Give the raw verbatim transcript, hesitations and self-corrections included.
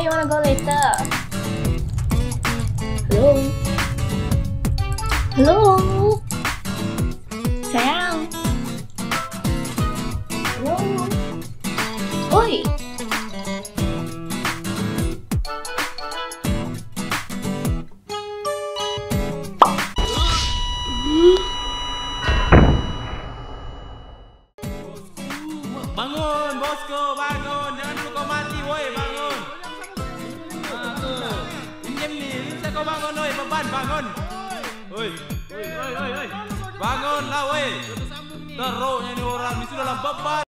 you wanna go later? Hello? Hello? Sayang? Hello? Oi! Bangun, Bosskur, bangun. Jangan dulu kau mati, woi, bangun. Ah, tu. Pinjam ni, bisa kau bangun, woi, beban, bangun. Woi, woi, woi, woi. Bangunlah, woi. Teruknya ni orang, ni sudah lah beban.